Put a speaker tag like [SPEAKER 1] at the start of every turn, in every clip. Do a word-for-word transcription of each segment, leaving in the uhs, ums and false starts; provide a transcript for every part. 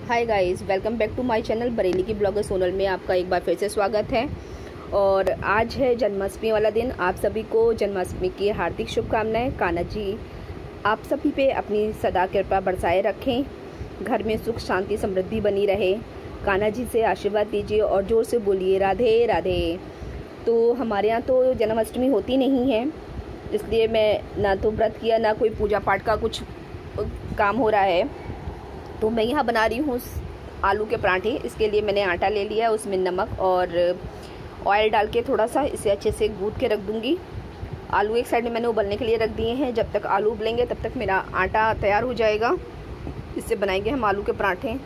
[SPEAKER 1] Hi guys, welcome back to my channel Bareilly की blogger Sonal में आपका एक बार फिर से स्वागत है। और आज है जन्माष्टमी वाला दिन। आप सभी को जन्माष्टमी की हार्दिक शुभकामनाएं। कान्हा जी आप सभी पे अपनी सदा कृपा बरसाए रखें, घर में सुख शांति समृद्धि बनी रहे। कान्हा जी से आशीर्वाद दीजिए और ज़ोर से बोलिए राधे राधे। तो हमारे यहाँ तो जन्माष्टमी होती नहीं है, इसलिए मैं ना तो व्रत किया ना कोई पूजा पाठ का कुछ काम हो रहा है। तो मैं यहाँ बना रही हूँ आलू के पराठे। इसके लिए मैंने आटा ले लिया, उसमें नमक और ऑयल डाल के थोड़ा सा इसे अच्छे से गूँथ के रख दूँगी। आलू एक साइड में मैंने उबलने के लिए रख दिए हैं। जब तक आलू उबलेंगे तब तक मेरा आटा तैयार हो जाएगा। इससे बनाएंगे हम आलू के पराठे।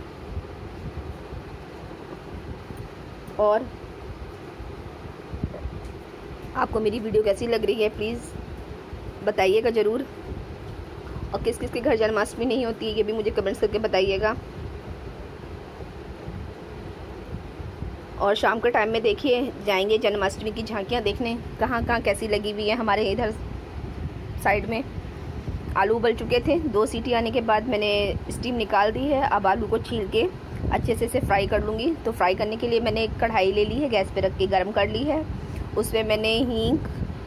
[SPEAKER 1] और आपको मेरी वीडियो कैसी लग रही है प्लीज़ बताइएगा ज़रूर। और किस किस के घर जन्माष्टमी नहीं होती है ये भी मुझे कमेंट्स करके बताइएगा। और शाम के टाइम में देखिए जाएंगे जन्माष्टमी की झांकियाँ देखने, कहाँ कहाँ कैसी लगी हुई है हमारे इधर साइड में। आलू उबल चुके थे, दो सीटी आने के बाद मैंने स्टीम निकाल दी है। अब आलू को छील के अच्छे से इसे फ्राई कर लूँगी। तो फ्राई करने के लिए मैंने एक कढ़ाई ले ली है, गैस पे रख के गर्म कर ली है। उसमें मैंने हींग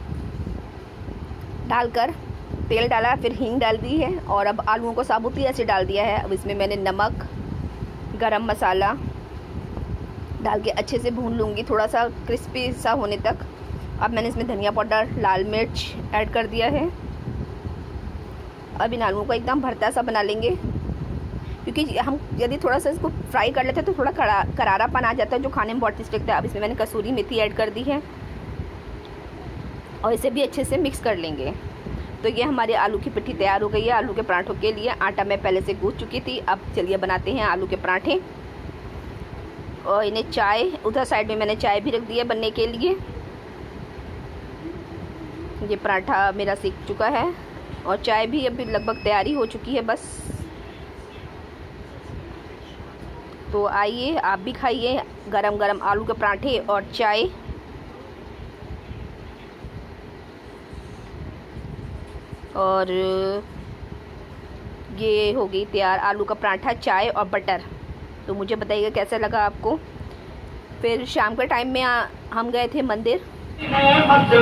[SPEAKER 1] डालकर तेल डाला, फिर हींग डाल दी है और अब आलूओं को साबुती ऐसे डाल दिया है। अब इसमें मैंने नमक, गरम मसाला डाल के अच्छे से भून लूँगी थोड़ा सा क्रिस्पी सा होने तक। अब मैंने इसमें धनिया पाउडर, लाल मिर्च ऐड कर दिया है। अब इन आलूओं को एकदम भरता सा बना लेंगे, क्योंकि हम यदि थोड़ा सा इसको फ्राई कर लेते हैं तो थोड़ा करा करारापन आ जाता है जो खाने में बहुत टेस्ट लगता है। अब इसमें मैंने कसूरी मेथी ऐड कर दी है और इसे भी अच्छे से मिक्स कर लेंगे। तो ये हमारे आलू की पिट्ठी तैयार हो गई है। आलू के पराठों के लिए आटा मैं पहले से गूँथ चुकी थी। अब चलिए बनाते हैं आलू के पराठे। और इन्हें चाय, उधर साइड में मैंने चाय भी रख दी है बनने के लिए। ये पराठा मेरा सीख चुका है और चाय भी अभी लगभग तैयारी हो चुकी है बस। तो आइए आप भी खाइए गरम गरम आलू के पराठे और चाय। और ये हो गई तैयार आलू का पराठा, चाय और बटर। तो मुझे बताइएगा कैसा लगा आपको। फिर शाम के टाइम में आ, हम गए थे मंदिर। ज़्यादा तो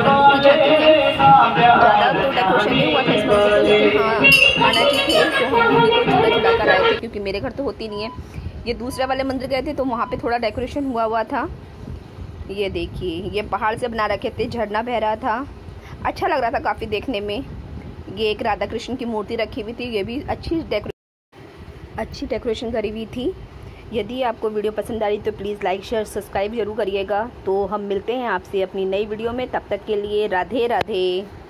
[SPEAKER 1] डेकोरेशन नहीं हुआ था इस मंदिर में, लेकिन हाँ कान्हा जी थे तो हम भी को झूला झूला कर आए थे, क्योंकि मेरे घर तो होती नहीं है। ये दूसरे वाले मंदिर गए थे तो वहाँ पे थोड़ा डेकोरेशन हुआ हुआ था। ये देखिए ये पहाड़ से बना रखे थे, झरना बह रहा था, अच्छा लग रहा था काफ़ी देखने में। ये एक राधा कृष्ण की मूर्ति रखी हुई थी, ये भी अच्छी डेकोरेशन अच्छी डेकोरेशन करी हुई थी। यदि आपको वीडियो पसंद आ रही तो प्लीज़ लाइक शेयर सब्सक्राइब जरूर करिएगा। तो हम मिलते हैं आपसे अपनी नई वीडियो में, तब तक के लिए राधे राधे।